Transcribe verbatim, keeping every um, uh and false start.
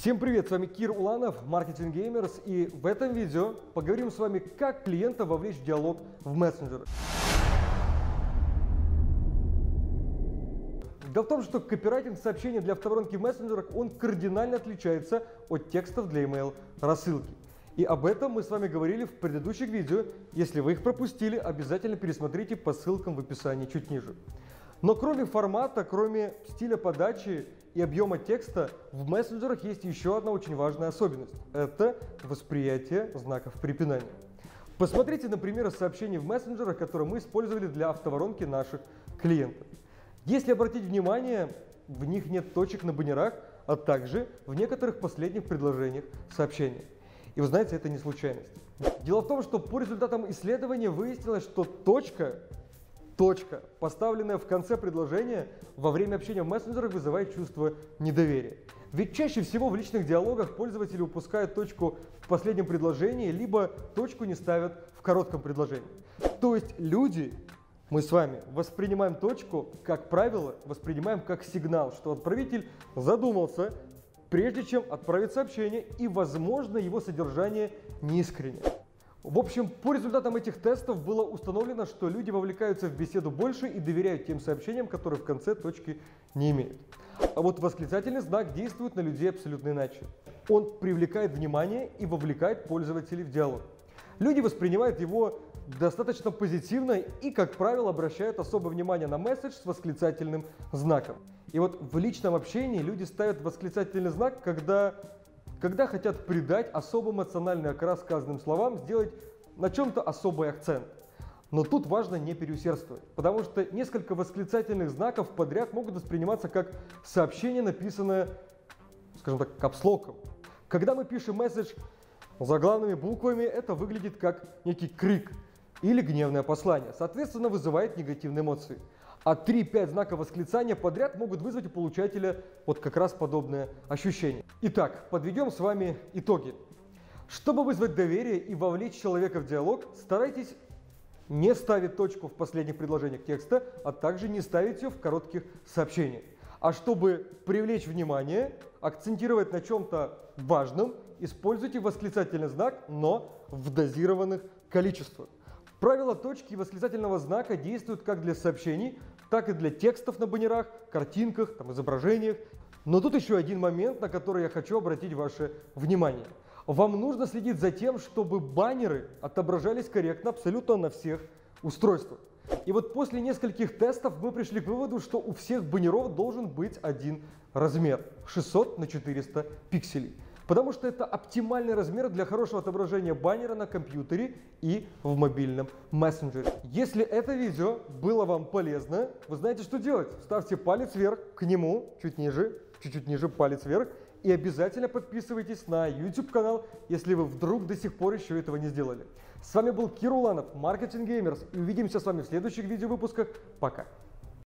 Всем привет, с вами Кир Уланов, Marketing Gamers, и в этом видео поговорим с вами, как клиента вовлечь в диалог в мессенджерах. Дело в том, что копирайтинг сообщений для автоворонки в мессенджерах, он кардинально отличается от текстов для email рассылки. И об этом мы с вами говорили в предыдущих видео. Если вы их пропустили, обязательно пересмотрите по ссылкам в описании чуть ниже. Но кроме формата, кроме стиля подачи и объема текста, в мессенджерах есть еще одна очень важная особенность. Это восприятие знаков препинания. Посмотрите на примеры сообщений в мессенджерах, которые мы использовали для автоворонки наших клиентов. Если обратить внимание, в них нет точек на баннерах, а также в некоторых последних предложениях сообщения. И вы знаете, это не случайность. Дело в том, что по результатам исследования выяснилось, что точка Точка, поставленная в конце предложения, во время общения в мессенджерах вызывает чувство недоверия. Ведь чаще всего в личных диалогах пользователи упускают точку в последнем предложении, либо точку не ставят в коротком предложении. То есть люди, мы с вами, воспринимаем точку, как правило, воспринимаем как сигнал, что отправитель задумался, прежде чем отправить сообщение, и, возможно, его содержание неискренне. В общем, по результатам этих тестов было установлено, что люди вовлекаются в беседу больше и доверяют тем сообщениям, которые в конце точки не имеют. А вот восклицательный знак действует на людей абсолютно иначе. Он привлекает внимание и вовлекает пользователей в диалог. Люди воспринимают его достаточно позитивно и, как правило, обращают особое внимание на месседж с восклицательным знаком. И вот в личном общении люди ставят восклицательный знак, когда... Когда хотят придать особо эмоциональный окрас сказанным словам, сделать на чем-то особый акцент. Но тут важно не переусердствовать, потому что несколько восклицательных знаков подряд могут восприниматься как сообщение, написанное, скажем так, капслоком. Когда мы пишем месседж заглавными буквами, это выглядит как некий крик или гневное послание, соответственно, вызывает негативные эмоции. А три-пять знаков восклицания подряд могут вызвать у получателя вот как раз подобное ощущение. Итак, подведем с вами итоги. Чтобы вызвать доверие и вовлечь человека в диалог, старайтесь не ставить точку в последних предложениях текста, а также не ставить ее в коротких сообщениях. А чтобы привлечь внимание, акцентировать на чем-то важном, используйте восклицательный знак, но в дозированных количествах. Правила точки и восклицательного знака действуют как для сообщений, так и для текстов на баннерах, картинках, там, изображениях. Но тут еще один момент, на который я хочу обратить ваше внимание. Вам нужно следить за тем, чтобы баннеры отображались корректно абсолютно на всех устройствах. И вот после нескольких тестов мы пришли к выводу, что у всех баннеров должен быть один размер – шестьсот на четыреста пикселей. Потому что это оптимальный размер для хорошего отображения баннера на компьютере и в мобильном мессенджере. Если это видео было вам полезно, вы знаете, что делать. Ставьте палец вверх к нему, чуть ниже, чуть-чуть ниже палец вверх. И обязательно подписывайтесь на YouTube канал, если вы вдруг до сих пор еще этого не сделали. С вами был Кир Уланов, Marketing Gamers, и увидимся с вами в следующих видеовыпусках. Пока!